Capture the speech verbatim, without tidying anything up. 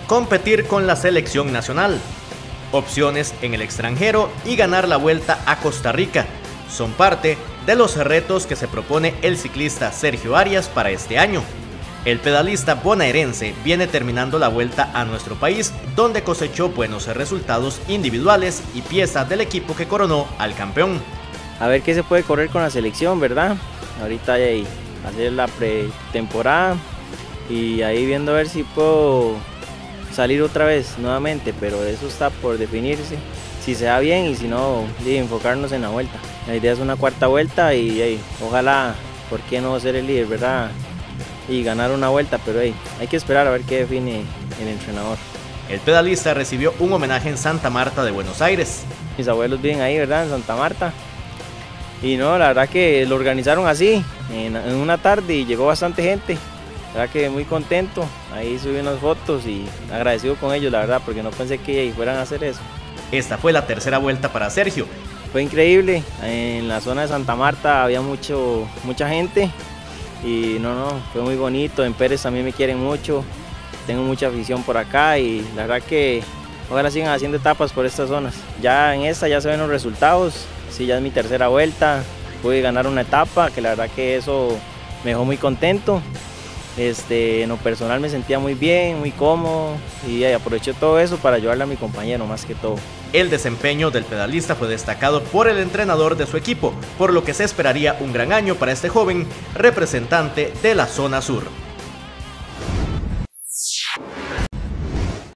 competir con la selección nacional, opciones en el extranjero y ganar la Vuelta a Costa Rica son parte de los retos que se propone el ciclista Sergio Arias para este año. El pedalista bonaerense viene terminando la Vuelta a nuestro país, donde cosechó buenos resultados individuales y pieza del equipo que coronó al campeón. A ver qué se puede correr con la selección, ¿verdad? Ahorita hay hacer la pretemporada y ahí viendo a ver si puedo salir otra vez nuevamente, pero eso está por definirse, si se da bien y si no, sí, enfocarnos en la vuelta. La idea es una cuarta vuelta y hey, ojalá, ¿por qué no ser el líder, verdad? Y ganar una vuelta, pero hey, hay que esperar a ver qué define el entrenador. El pedalista recibió un homenaje en Santa Marta de Buenos Aires. Mis abuelos viven ahí, ¿verdad? En Santa Marta. Y no, la verdad que lo organizaron así, en, en una tarde y llegó bastante gente. La verdad que muy contento, ahí subí unas fotos y agradecido con ellos, la verdad, porque no pensé que fueran a hacer eso. Esta fue la tercera vuelta para Sergio. Fue increíble, en la zona de Santa Marta había mucho, mucha gente y no, no, fue muy bonito. En Pérez también me quieren mucho, tengo mucha afición por acá y la verdad que ojalá sigan haciendo etapas por estas zonas. Ya en esta ya se ven los resultados, sí, ya es mi tercera vuelta, pude ganar una etapa que la verdad que eso me dejó muy contento. Este, en lo personal me sentía muy bien, muy cómodo y aproveché todo eso para ayudarle a mi compañero más que todo. El desempeño del pedalista fue destacado por el entrenador de su equipo, por lo que se esperaría un gran año para este joven representante de la zona sur.